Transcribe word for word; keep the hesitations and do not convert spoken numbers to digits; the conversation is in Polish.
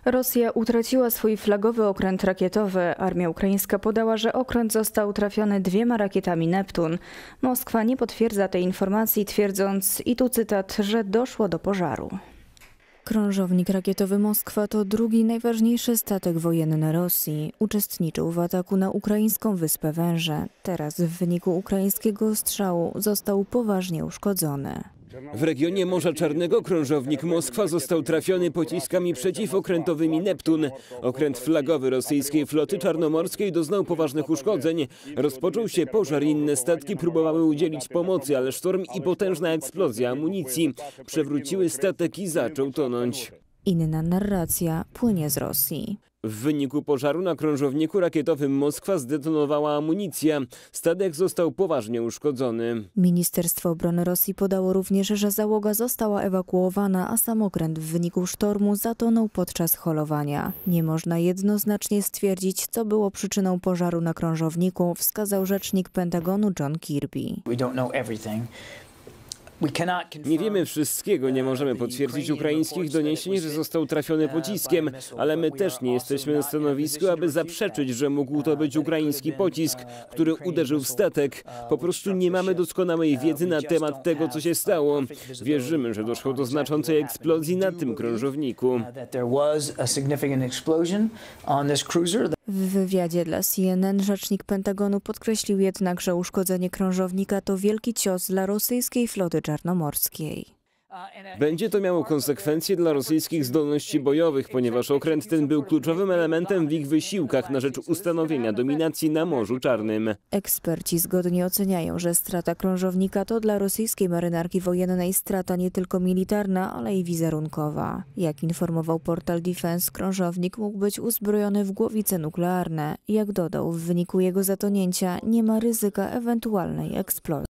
Rosja utraciła swój flagowy okręt rakietowy. Armia ukraińska podała, że okręt został trafiony dwiema rakietami Neptun. Moskwa nie potwierdza tej informacji, twierdząc, i tu cytat, że doszło do pożaru. Krążownik rakietowy Moskwa to drugi najważniejszy statek wojenny Rosji. Uczestniczył w ataku na ukraińską wyspę Węże. Teraz w wyniku ukraińskiego ostrzału został poważnie uszkodzony. W regionie Morza Czarnego krążownik Moskwa został trafiony pociskami przeciwokrętowymi Neptun. Okręt flagowy rosyjskiej floty czarnomorskiej doznał poważnych uszkodzeń. Rozpoczął się pożar, inne statki próbowały udzielić pomocy, ale sztorm i potężna eksplozja amunicji przewróciły statek i zaczął tonąć. Inna narracja płynie z Rosji. W wyniku pożaru na krążowniku rakietowym Moskwa zdetonowała amunicja. Statek został poważnie uszkodzony. Ministerstwo Obrony Rosji podało również, że załoga została ewakuowana, a sam okręt w wyniku sztormu zatonął podczas holowania. Nie można jednoznacznie stwierdzić, co było przyczyną pożaru na krążowniku, wskazał rzecznik Pentagonu John Kirby. Nie wiemy wszystkiego, nie możemy potwierdzić ukraińskich doniesień, że został trafiony pociskiem, ale my też nie jesteśmy na stanowisku, aby zaprzeczyć, że mógł to być ukraiński pocisk, który uderzył w statek. Po prostu nie mamy doskonałej wiedzy na temat tego, co się stało. Wierzymy, że doszło do znaczącej eksplozji na tym krążowniku. W wywiadzie dla C N N rzecznik Pentagonu podkreślił jednak, że uszkodzenie krążownika to wielki cios dla rosyjskiej floty czarnomorskiej. Będzie to miało konsekwencje dla rosyjskich zdolności bojowych, ponieważ okręt ten był kluczowym elementem w ich wysiłkach na rzecz ustanowienia dominacji na Morzu Czarnym. Eksperci zgodnie oceniają, że strata krążownika to dla rosyjskiej marynarki wojennej strata nie tylko militarna, ale i wizerunkowa. Jak informował portal Defense, krążownik mógł być uzbrojony w głowice nuklearne. Jak dodał, w wyniku jego zatonięcia nie ma ryzyka ewentualnej eksplozji.